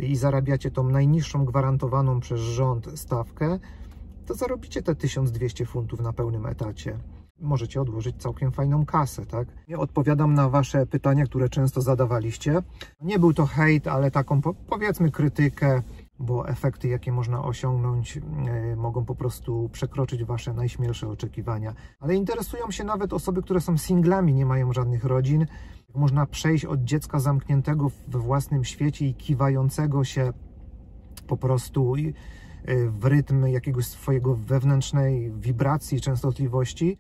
i zarabiacie tą najniższą gwarantowaną przez rząd stawkę, to zarobicie te 1200 funtów na pełnym etacie. Możecie odłożyć całkiem fajną kasę, tak? Ja odpowiadam na Wasze pytania, które często zadawaliście. Nie był to hejt, ale taką powiedzmy krytykę, bo efekty, jakie można osiągnąć, mogą po prostu przekroczyć Wasze najśmielsze oczekiwania. Ale interesują się nawet osoby, które są singlami, nie mają żadnych rodzin. Można przejść od dziecka zamkniętego we własnym świecie i kiwającego się po prostu w rytm jakiegoś swojego wewnętrznej wibracji, częstotliwości.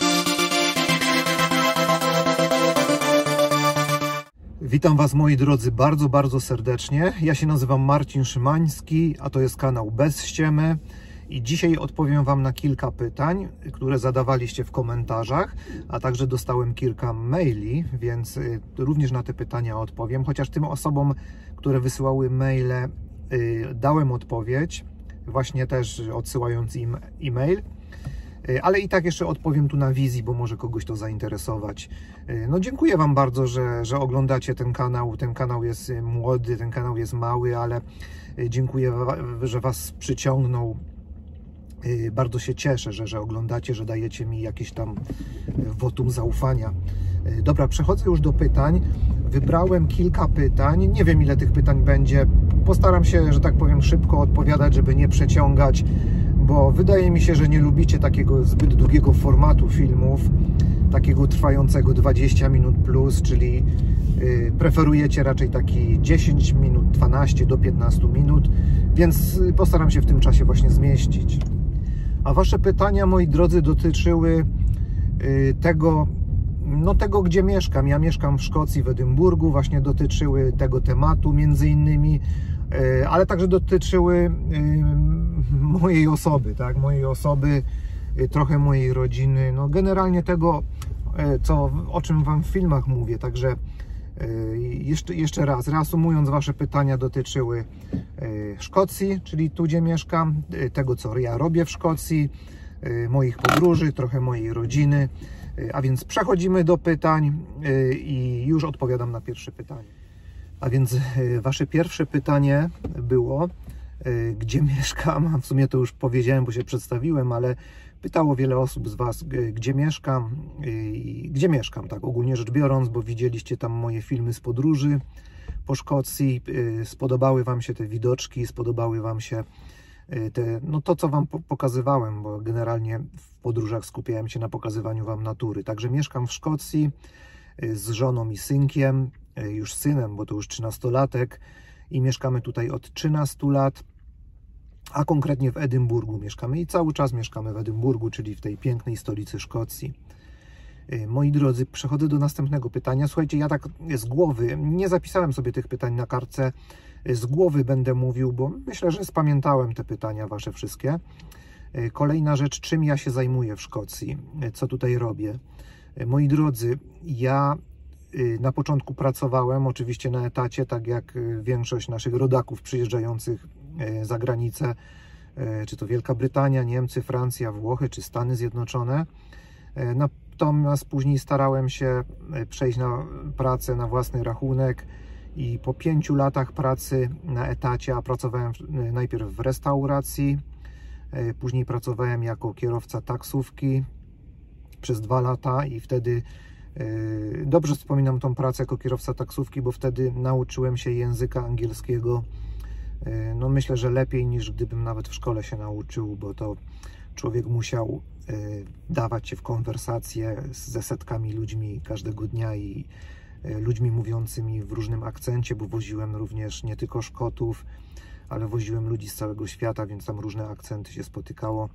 Witam Was, moi drodzy, bardzo, bardzo serdecznie. Ja się nazywam Marcin Szymański, a to jest kanał Bez Ściemy. I dzisiaj odpowiem Wam na kilka pytań, które zadawaliście w komentarzach, a także dostałem kilka maili, więc również na te pytania odpowiem. Chociaż tym osobom, które wysyłały maile, dałem odpowiedź, właśnie też odsyłając im e-mail. Ale i tak jeszcze odpowiem tu na wizji, bo może kogoś to zainteresować. No dziękuję Wam bardzo, że oglądacie ten kanał. Ten kanał jest młody, ten kanał jest mały, ale dziękuję, że Was przyciągnął. Bardzo się cieszę, że oglądacie, że dajecie mi jakieś tam wotum zaufania. Dobra, przechodzę już do pytań. Wybrałem kilka pytań. Nie wiem, ile tych pytań będzie. Postaram się, że tak powiem, szybko odpowiadać, żeby nie przeciągać, bo wydaje mi się, że nie lubicie takiego zbyt długiego formatu filmów, takiego trwającego 20 minut plus, czyli preferujecie raczej taki 10 minut, 12 do 15 minut, więc postaram się w tym czasie właśnie zmieścić. A Wasze pytania, moi drodzy, dotyczyły tego, gdzie mieszkam. Ja mieszkam w Szkocji, w Edynburgu, właśnie dotyczyły tego tematu między innymi, ale także dotyczyły mojej osoby, tak? Mojej osoby, trochę mojej rodziny, no generalnie tego, o czym Wam w filmach mówię. Także jeszcze raz, reasumując, Wasze pytania dotyczyły Szkocji, czyli tu, gdzie mieszkam, tego, co ja robię w Szkocji, moich podróży, trochę mojej rodziny. A więc przechodzimy do pytań i już odpowiadam na pierwsze pytanie. A więc Wasze pierwsze pytanie było, gdzie mieszkam. W sumie to już powiedziałem, bo się przedstawiłem, ale pytało wiele osób z Was, gdzie mieszkam. Gdzie mieszkam, tak ogólnie rzecz biorąc, bo widzieliście tam moje filmy z podróży po Szkocji. Spodobały Wam się te widoczki, spodobały Wam się to, co Wam pokazywałem, bo generalnie w podróżach skupiałem się na pokazywaniu Wam natury. Także mieszkam w Szkocji z żoną i synkiem, już synem, bo to już 13-latek, i mieszkamy tutaj od 13 lat, a konkretnie w Edynburgu mieszkamy i cały czas mieszkamy w Edynburgu, czyli w tej pięknej stolicy Szkocji. Moi drodzy, przechodzę do następnego pytania. Słuchajcie, ja tak z głowy, nie zapisałem sobie tych pytań na kartce, z głowy będę mówił, bo myślę, że spamiętałem te pytania Wasze wszystkie. Kolejna rzecz, czym ja się zajmuję w Szkocji, co tutaj robię. Moi drodzy, ja na początku pracowałem oczywiście na etacie, tak jak większość naszych rodaków przyjeżdżających za granicę, czy to Wielka Brytania, Niemcy, Francja, Włochy, czy Stany Zjednoczone. Natomiast później starałem się przejść na pracę na własny rachunek i po 5 latach pracy na etacie, a pracowałem najpierw w restauracji, później pracowałem jako kierowca taksówki przez 2 lata i wtedy dobrze wspominam tą pracę jako kierowca taksówki, bo wtedy nauczyłem się języka angielskiego, no myślę, że lepiej niż gdybym nawet w szkole się nauczył, bo to człowiek musiał dawać się w konwersację ze setkami ludźmi każdego dnia i ludźmi mówiącymi w różnym akcencie, bo woziłem również nie tylko Szkotów, ale woziłem ludzi z całego świata, więc tam różne akcenty się spotykało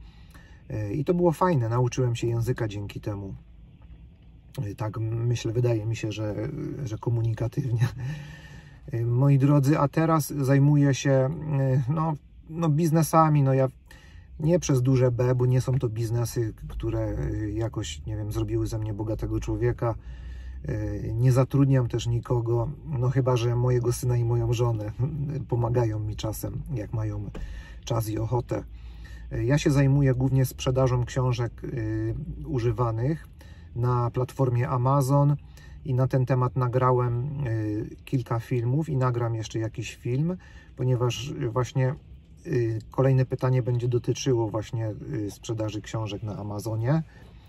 i to było fajne, nauczyłem się języka dzięki temu. Tak myślę, wydaje mi się, że komunikatywnie. Moi drodzy, a teraz zajmuję się biznesami. No ja nie przez duże B, bo nie są to biznesy, które jakoś, nie wiem, zrobiły ze mnie bogatego człowieka. Nie zatrudniam też nikogo, no chyba że mojego syna i moją żonę pomagają mi czasem, jak mają czas i ochotę. Ja się zajmuję głównie sprzedażą książek używanych na platformie Amazon i na ten temat nagrałem kilka filmów i nagram jeszcze jakiś film, ponieważ właśnie kolejne pytanie będzie dotyczyło właśnie sprzedaży książek na Amazonie.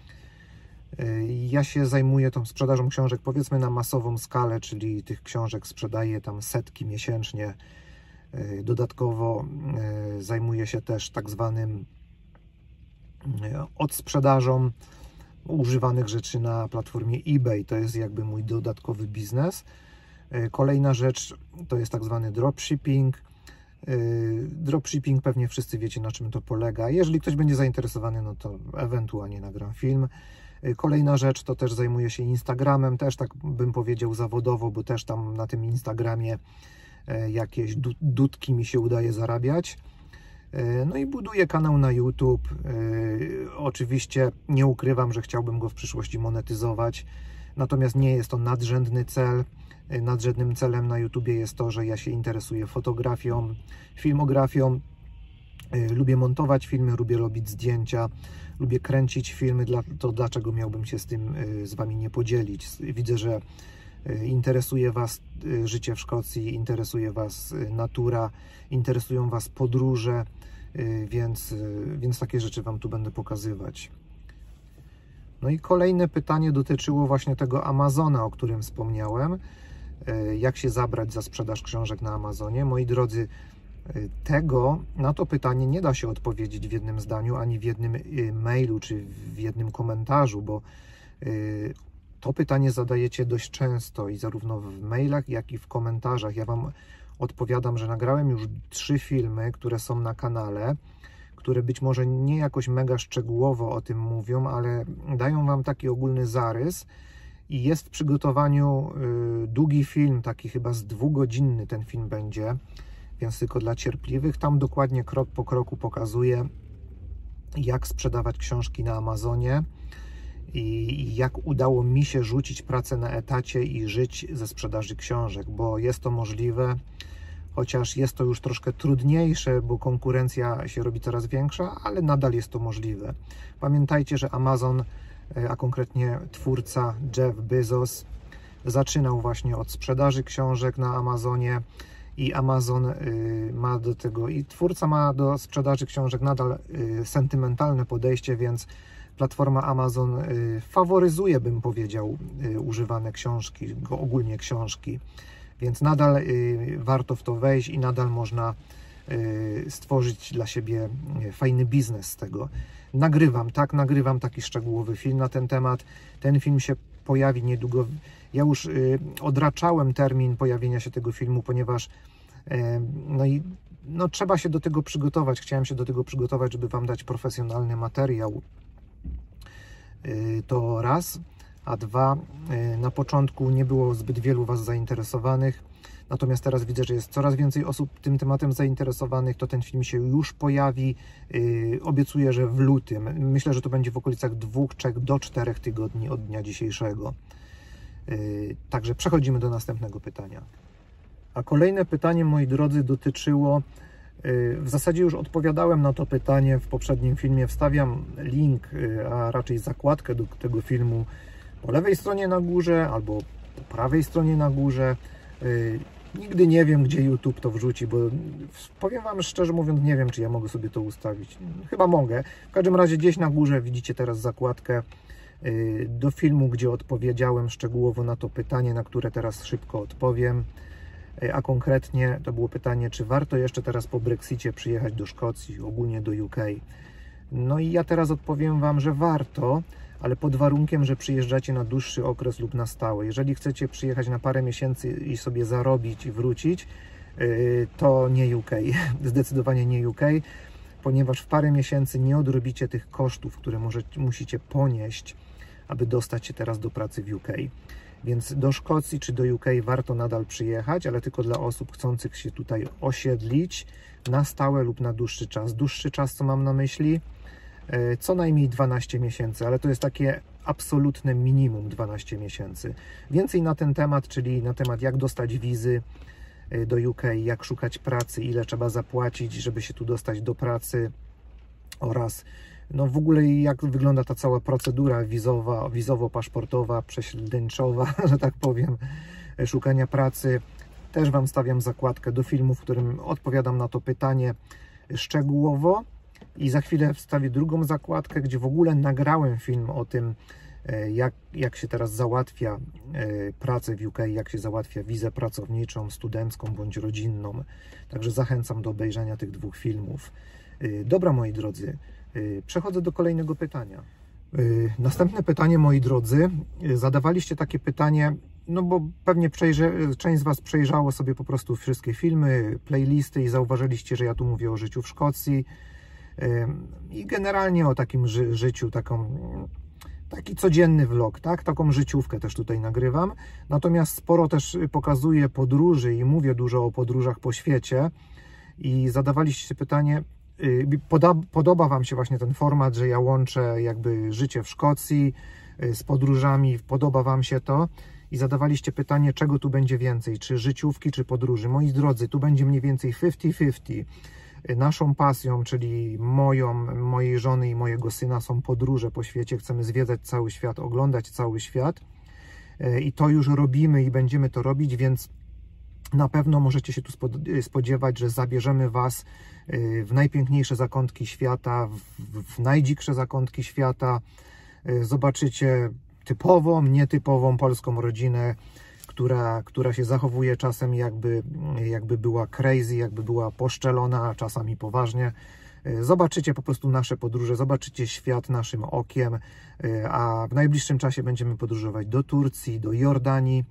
Ja się zajmuję tą sprzedażą książek powiedzmy na masową skalę, czyli tych książek sprzedaję tam setki miesięcznie. Dodatkowo zajmuję się też tak zwanym odsprzedażą używanych rzeczy na platformie eBay. To jest jakby mój dodatkowy biznes. Kolejna rzecz to jest tak zwany dropshipping. Dropshipping pewnie wszyscy wiecie, na czym to polega. Jeżeli ktoś będzie zainteresowany, no to ewentualnie nagram film. Kolejna rzecz to też zajmuję się Instagramem, też tak bym powiedział zawodowo, bo też tam na tym Instagramie jakieś dudki mi się udaje zarabiać. No i buduję kanał na YouTube. Oczywiście nie ukrywam, że chciałbym go w przyszłości monetyzować, natomiast nie jest to nadrzędny cel. Nadrzędnym celem na YouTubie jest to, że ja się interesuję fotografią, filmografią, lubię montować filmy, lubię robić zdjęcia, lubię kręcić filmy, to dlaczego miałbym się z tym z Wami nie podzielić. Widzę, że interesuje Was życie w Szkocji, interesuje Was natura, interesują Was podróże, więc takie rzeczy Wam tu będę pokazywać. No i kolejne pytanie dotyczyło właśnie tego Amazona, o którym wspomniałem. Jak się zabrać za sprzedaż książek na Amazonie? Moi drodzy, na to pytanie nie da się odpowiedzieć w jednym zdaniu, ani w jednym mailu, czy w jednym komentarzu, bo to pytanie zadajecie dość często i zarówno w mailach, jak i w komentarzach. Ja Wam odpowiadam, że nagrałem już 3 filmy, które są na kanale, które być może nie jakoś mega szczegółowo o tym mówią, ale dają Wam taki ogólny zarys i jest w przygotowaniu długi film, taki chyba z 2-godzinny ten film będzie, więc tylko dla cierpliwych. Tam dokładnie krok po kroku pokazuję, jak sprzedawać książki na Amazonie i jak udało mi się rzucić pracę na etacie i żyć ze sprzedaży książek, bo jest to możliwe, chociaż jest to już troszkę trudniejsze, bo konkurencja się robi coraz większa, ale nadal jest to możliwe. Pamiętajcie, że Amazon, a konkretnie twórca Jeff Bezos, zaczynał właśnie od sprzedaży książek na Amazonie i Amazon ma do tego, i twórca ma do sprzedaży książek nadal sentymentalne podejście, więc platforma Amazon faworyzuje, bym powiedział, używane książki, ogólnie książki, więc nadal warto w to wejść i nadal można stworzyć dla siebie fajny biznes z tego. Nagrywam taki szczegółowy film na ten temat. Ten film się pojawi niedługo. Ja już odraczałem termin pojawienia się tego filmu, ponieważ trzeba się do tego przygotować. Chciałem się do tego przygotować, żeby Wam dać profesjonalny materiał. To raz, a dwa, na początku nie było zbyt wielu Was zainteresowanych, natomiast teraz widzę, że jest coraz więcej osób tym tematem zainteresowanych, to ten film się już pojawi, obiecuję, że w lutym. Myślę, że to będzie w okolicach 2, 3 do 4 tygodni od dnia dzisiejszego. Także przechodzimy do następnego pytania. A kolejne pytanie, moi drodzy, dotyczyło, w zasadzie już odpowiadałem na to pytanie w poprzednim filmie, wstawiam link, a raczej zakładkę do tego filmu po lewej stronie na górze albo po prawej stronie na górze. Nigdy nie wiem, gdzie YouTube to wrzuci, bo powiem Wam szczerze mówiąc, nie wiem, czy ja mogę sobie to ustawić. Chyba mogę. W każdym razie gdzieś na górze widzicie teraz zakładkę do filmu, gdzie odpowiedziałem szczegółowo na to pytanie, na które teraz szybko odpowiem. A konkretnie to było pytanie, czy warto jeszcze teraz po Brexicie przyjechać do Szkocji, ogólnie do UK. No i ja teraz odpowiem Wam, że warto, ale pod warunkiem, że przyjeżdżacie na dłuższy okres lub na stałe. Jeżeli chcecie przyjechać na parę miesięcy i sobie zarobić i wrócić, to nie UK, zdecydowanie nie UK, ponieważ w parę miesięcy nie odrobicie tych kosztów, które musicie ponieść, aby dostać się teraz do pracy w UK. Więc do Szkocji czy do UK warto nadal przyjechać, ale tylko dla osób chcących się tutaj osiedlić na stałe lub na dłuższy czas. Dłuższy czas, co mam na myśli? Co najmniej 12 miesięcy, ale to jest takie absolutne minimum 12 miesięcy. Więcej na ten temat, czyli na temat jak dostać wizy do UK, jak szukać pracy, ile trzeba zapłacić, żeby się tu dostać do pracy oraz no w ogóle jak wygląda ta cała procedura wizowa, wizowo-paszportowa, prześledczowa, że tak powiem, szukania pracy. Też Wam stawiam zakładkę do filmu, w którym odpowiadam na to pytanie szczegółowo i za chwilę wstawię drugą zakładkę, gdzie w ogóle nagrałem film o tym, jak się teraz załatwia pracę w UK, jak się załatwia wizę pracowniczą, studencką bądź rodzinną. Także zachęcam do obejrzenia tych dwóch filmów. Dobra, moi drodzy, przechodzę do kolejnego pytania. Następne pytanie, moi drodzy, zadawaliście takie pytanie, no bo pewnie część z Was przejrzało sobie po prostu wszystkie filmy, playlisty i zauważyliście, że ja tu mówię o życiu w Szkocji i generalnie o takim życiu, taki codzienny vlog, tak? Taką życiówkę też tutaj nagrywam. Natomiast sporo też pokazuję podróży i mówię dużo o podróżach po świecie i zadawaliście pytanie, podoba Wam się właśnie ten format, że ja łączę jakby życie w Szkocji z podróżami, podoba Wam się to i zadawaliście pytanie, czego tu będzie więcej, czy życiówki, czy podróży. Moi drodzy, tu będzie mniej więcej 50-50. Naszą pasją, czyli mojej żony i mojego syna są podróże po świecie. Chcemy zwiedzać cały świat, oglądać cały świat i to już robimy i będziemy to robić, więc na pewno możecie się tu spodziewać, że zabierzemy Was w najpiękniejsze zakątki świata, w najdziksze zakątki świata. Zobaczycie typową, nietypową polską rodzinę, która się zachowuje czasem jakby była crazy, jakby była poszczelona, a czasami poważnie. Zobaczycie po prostu nasze podróże, zobaczycie świat naszym okiem, a w najbliższym czasie będziemy podróżować do Turcji, do Jordanii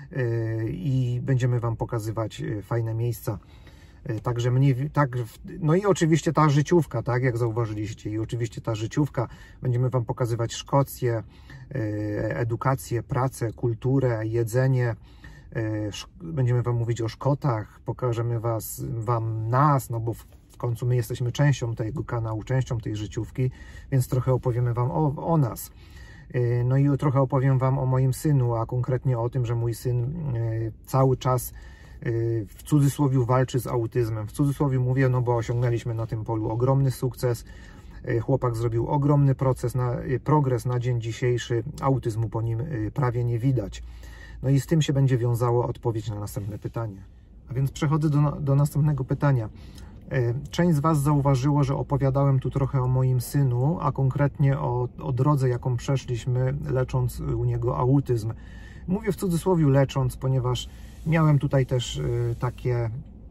i będziemy Wam pokazywać fajne miejsca. Także no i oczywiście ta życiówka, tak jak zauważyliście, i oczywiście ta życiówka, będziemy Wam pokazywać Szkocję, edukację, pracę, kulturę, jedzenie, będziemy Wam mówić o Szkotach, pokażemy Wam nas, no bo w końcu my jesteśmy częścią tego kanału, częścią tej życiówki, więc trochę opowiemy Wam o nas. No i trochę opowiem Wam o moim synu, a konkretnie o tym, że mój syn cały czas w cudzysłowie walczy z autyzmem. W cudzysłowie mówię, no bo osiągnęliśmy na tym polu ogromny sukces. Chłopak zrobił ogromny progres na dzień dzisiejszy. Autyzmu po nim prawie nie widać. No i z tym się będzie wiązało odpowiedź na następne pytanie. A więc przechodzę do następnego pytania. Część z Was zauważyło, że opowiadałem tu trochę o moim synu, a konkretnie o drodze, jaką przeszliśmy, lecząc u niego autyzm. Mówię w cudzysłowie lecząc, ponieważ miałem tutaj też takie,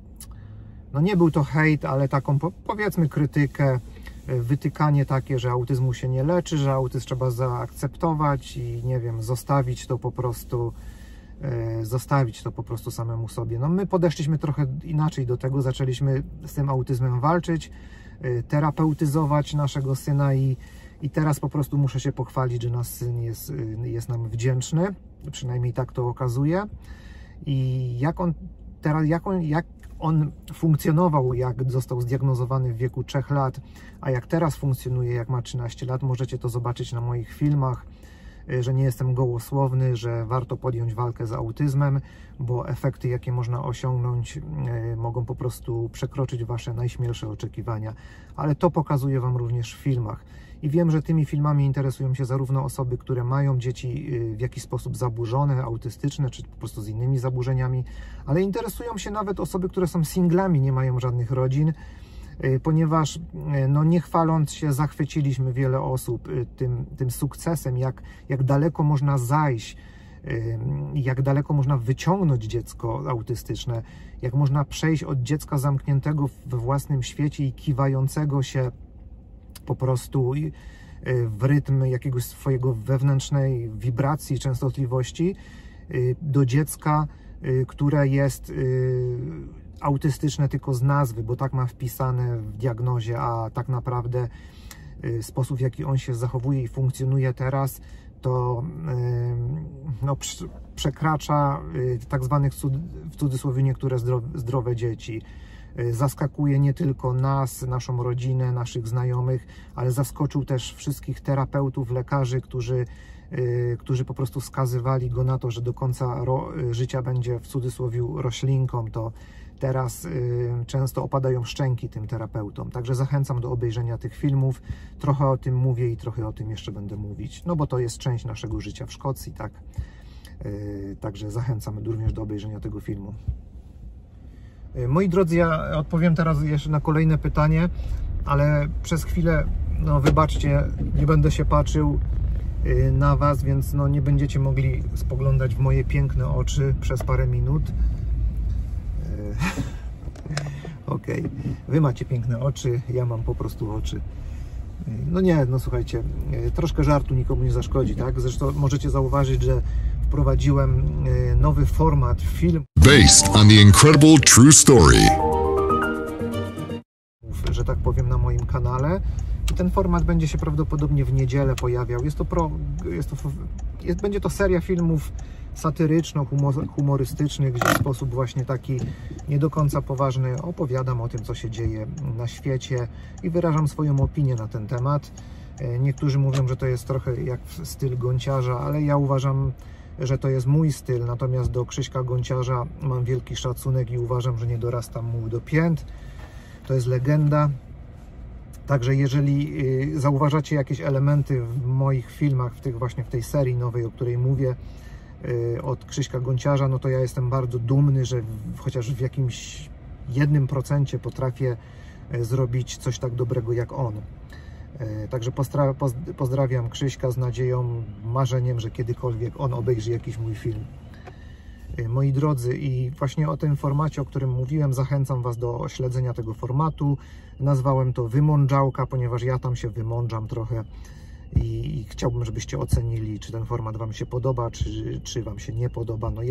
no nie był to hejt, ale taką powiedzmy krytykę, wytykanie takie, że autyzmu się nie leczy, że autyzm trzeba zaakceptować i nie wiem, zostawić to po prostu samemu sobie. No my podeszliśmy trochę inaczej do tego, zaczęliśmy z tym autyzmem walczyć, terapeutyzować naszego syna i teraz po prostu muszę się pochwalić, że nasz syn jest nam wdzięczny, przynajmniej tak to okazuje. I jak on funkcjonował, jak został zdiagnozowany w wieku 3 lat, a jak teraz funkcjonuje, jak ma 13 lat, możecie to zobaczyć na moich filmach, że nie jestem gołosłowny, że warto podjąć walkę z autyzmem, bo efekty, jakie można osiągnąć, mogą po prostu przekroczyć Wasze najśmielsze oczekiwania. Ale to pokazuję Wam również w filmach. I wiem, że tymi filmami interesują się zarówno osoby, które mają dzieci w jakiś sposób zaburzone, autystyczne, czy po prostu z innymi zaburzeniami, ale interesują się nawet osoby, które są singlami, nie mają żadnych rodzin, ponieważ no nie chwaląc się, zachwyciliśmy wiele osób tym sukcesem, jak daleko można zajść, jak daleko można wyciągnąć dziecko autystyczne, jak można przejść od dziecka zamkniętego we własnym świecie i kiwającego się po prostu w rytm jakiegoś swojego wewnętrznej wibracji, częstotliwości do dziecka, które jest autystyczne tylko z nazwy, bo tak ma wpisane w diagnozie, a tak naprawdę sposób, w jaki on się zachowuje i funkcjonuje teraz, to no, przekracza tak zwanych w cudzysłowie niektóre zdrowe dzieci. Zaskakuje nie tylko nas, naszą rodzinę, naszych znajomych, ale zaskoczył też wszystkich terapeutów, lekarzy, którzy po prostu skazywali go na to, że do końca życia będzie w cudzysłowie roślinką. teraz często opadają szczęki tym terapeutom. Także zachęcam do obejrzenia tych filmów. Trochę o tym mówię i trochę o tym jeszcze będę mówić, no bo to jest część naszego życia w Szkocji, tak? Także zachęcam również do obejrzenia tego filmu. Moi drodzy, ja odpowiem teraz jeszcze na kolejne pytanie, ale przez chwilę, no wybaczcie, nie będę się patrzył na Was, więc no nie będziecie mogli spoglądać w moje piękne oczy przez parę minut. Okej, Wy macie piękne oczy, ja mam po prostu oczy. No nie, no słuchajcie, troszkę żartu nikomu nie zaszkodzi, tak? Zresztą możecie zauważyć, że wprowadziłem nowy format film based on the incredible true story, że tak powiem, na moim kanale. I ten format będzie się prawdopodobnie w niedzielę pojawiał. Będzie to seria filmów satyryczno-humorystycznych, gdzie w sposób właśnie taki nie do końca poważny opowiadam o tym, co się dzieje na świecie i wyrażam swoją opinię na ten temat. Niektórzy mówią, że to jest trochę jak styl Gonciarza, ale ja uważam, że to jest mój styl, natomiast do Krzyśka Gonciarza mam wielki szacunek i uważam, że nie dorastam mu do pięt. To jest legenda. Także jeżeli zauważacie jakieś elementy w moich filmach, w tej serii nowej, o której mówię, od Krzyśka Gonciarza, no to ja jestem bardzo dumny, że chociaż w jakimś 1% potrafię zrobić coś tak dobrego jak on. Także pozdrawiam Krzyśka z nadzieją, marzeniem, że kiedykolwiek on obejrzy jakiś mój film. Moi drodzy, i właśnie o tym formacie, o którym mówiłem, zachęcam Was do śledzenia tego formatu. Nazwałem to Wymądrzałka, ponieważ ja tam się wymądrzam trochę i chciałbym, żebyście ocenili, czy ten format Wam się podoba, czy Wam się nie podoba. No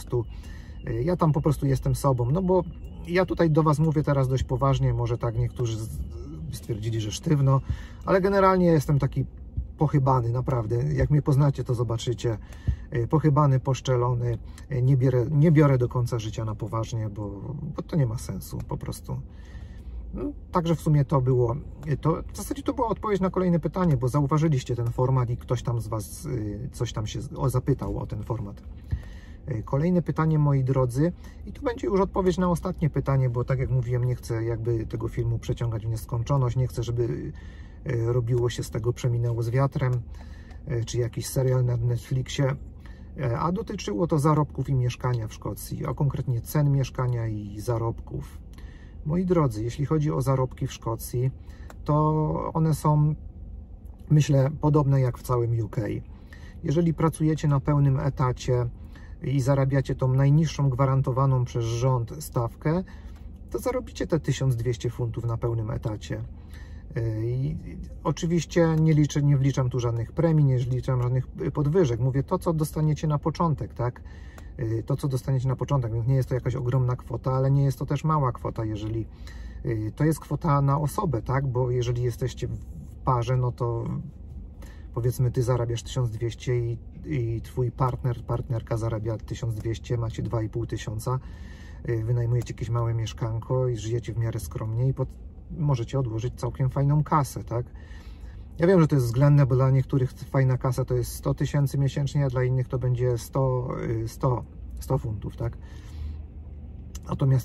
ja tam po prostu jestem sobą, no bo ja tutaj do Was mówię teraz dość poważnie, może tak niektórzy stwierdzili, że sztywno, ale generalnie jestem taki pochybany, naprawdę. Jak mnie poznacie, to zobaczycie. Pochybany, poszczelony. Nie biorę do końca życia na poważnie, bo to nie ma sensu po prostu. No, także w sumie w zasadzie to była odpowiedź na kolejne pytanie, bo zauważyliście ten format i ktoś tam z Was coś tam się zapytał o ten format. Kolejne pytanie, moi drodzy, i tu będzie już odpowiedź na ostatnie pytanie, bo tak jak mówiłem, nie chcę jakby tego filmu przeciągać w nieskończoność, nie chcę, żeby robiło się z tego Przeminęło z wiatrem, czy jakiś serial na Netflixie, a dotyczyło to zarobków i mieszkania w Szkocji, a konkretnie cen mieszkania i zarobków. Moi drodzy, jeśli chodzi o zarobki w Szkocji, to one są, myślę, podobne jak w całym UK. Jeżeli pracujecie na pełnym etacie i zarabiacie tą najniższą gwarantowaną przez rząd stawkę, to zarobicie te 1200 funtów na pełnym etacie. I oczywiście nie wliczam tu żadnych premii, nie wliczam żadnych podwyżek. Mówię to, co dostaniecie na początek, tak? To, co dostaniecie na początek, więc nie jest to jakaś ogromna kwota, ale nie jest to też mała kwota, jeżeli to jest kwota na osobę, tak? Bo jeżeli jesteście w parze, no to powiedzmy ty zarabiasz 1200 i twój partnerka zarabia 1200, macie 2500, wynajmujecie jakieś małe mieszkanko i żyjecie w miarę skromnie i możecie odłożyć całkiem fajną kasę, tak? Ja wiem, że to jest względne, bo dla niektórych fajna kasa to jest 100 000 miesięcznie, a dla innych to będzie 100 funtów, tak? Natomiast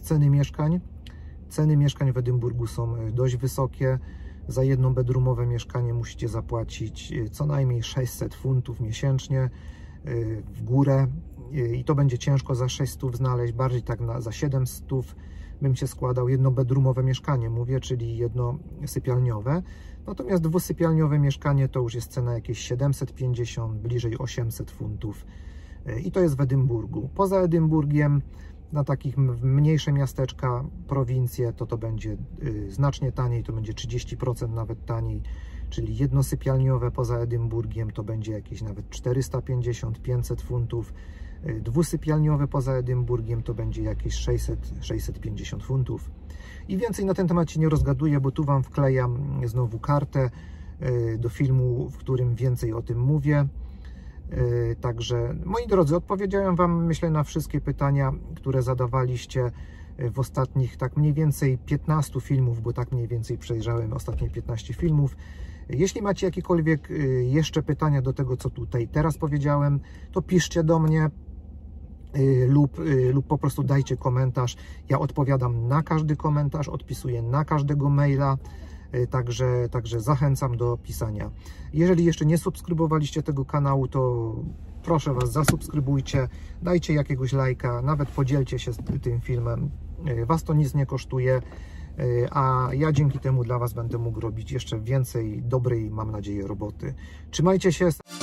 ceny mieszkań w Edynburgu są dość wysokie. Za bedroomowe mieszkanie musicie zapłacić co najmniej 600 funtów miesięcznie w górę i to będzie ciężko za 600 znaleźć, bardziej tak za 700 bym się składał bedroomowe mieszkanie, mówię, czyli jednosypialniowe. Natomiast dwusypialniowe mieszkanie to już jest cena jakieś 750, bliżej 800 funtów i to jest w Edynburgu. Poza Edynburgiem, na takich mniejsze miasteczka, prowincje, to będzie znacznie taniej, to będzie 30% nawet taniej, czyli jednosypialniowe poza Edynburgiem to będzie jakieś nawet 450-500 funtów, dwusypialniowe poza Edynburgiem to będzie jakieś 600-650 funtów. I więcej na ten temat się nie rozgaduję, bo tu Wam wklejam znowu kartę do filmu, w którym więcej o tym mówię. Także, moi drodzy, odpowiedziałem Wam, myślę, na wszystkie pytania, które zadawaliście w ostatnich tak mniej więcej 15 filmów, bo tak mniej więcej przejrzałem ostatnie 15 filmów. Jeśli macie jakiekolwiek jeszcze pytania do tego, co tutaj teraz powiedziałem, to piszcie do mnie. lub po prostu dajcie komentarz. Ja odpowiadam na każdy komentarz, odpisuję na każdego maila, także zachęcam do pisania. Jeżeli jeszcze nie subskrybowaliście tego kanału, to proszę Was, zasubskrybujcie, dajcie jakiegoś lajka, nawet podzielcie się tym filmem. Was to nic nie kosztuje, a ja dzięki temu dla Was będę mógł robić jeszcze więcej dobrej, mam nadzieję, roboty. Trzymajcie się.